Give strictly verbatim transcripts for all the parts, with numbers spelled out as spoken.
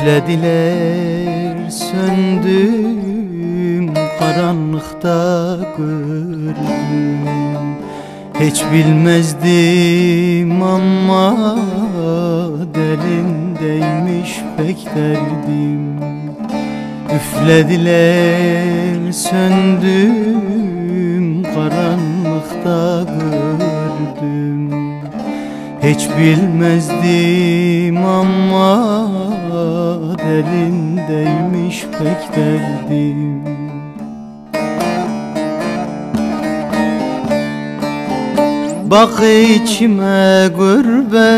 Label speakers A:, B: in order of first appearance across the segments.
A: Üflediler, söndüm, karanlıkta gördüm. Hiç bilmezdim ama derindeymiş pek derdim. Üflediler, söndüm, karanlıkta gördüm. Hiç bilmezdim ama derindeymiş pek derdim. Bak içime, gör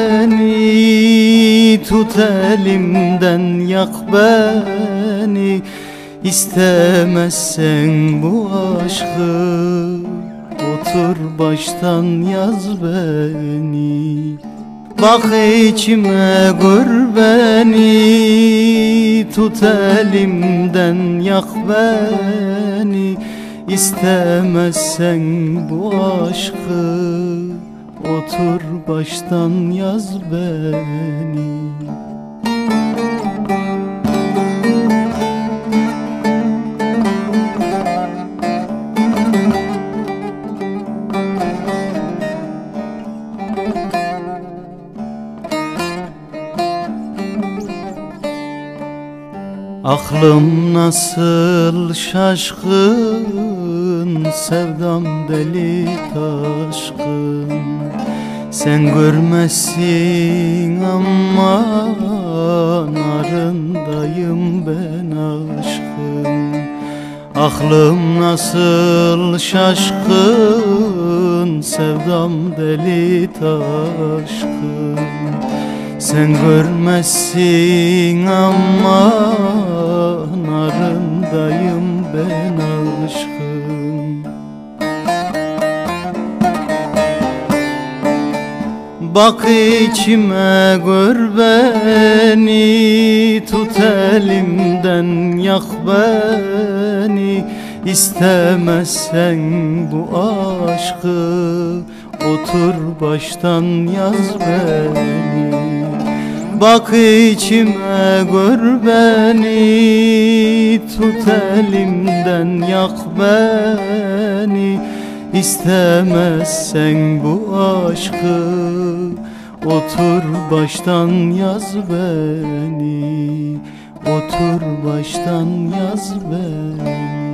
A: beni, tut elimden, yak beni. İstemezsen bu aşkı, otur baştan yaz beni. Bak içime, gör beni, tut elimden, yak beni. İstemezsen bu aşkı, otur baştan yaz beni. Aklım nasıl şaşkın, sevdam deli taşkın. Sen görmezsin ama narındayım ben aşkın. Aklım nasıl şaşkın, sevdam deli taşkın. Sen görmezsin ama narındayım ben aşkın. Bak içime, gör beni, tut elimden, yak beni. İstemezsen bu aşkı, otur baştan yaz beni. Bak içime, gör beni, tut elimden, yak beni. İstemezsen bu aşkı, otur baştan yaz beni. Otur baştan yaz beni.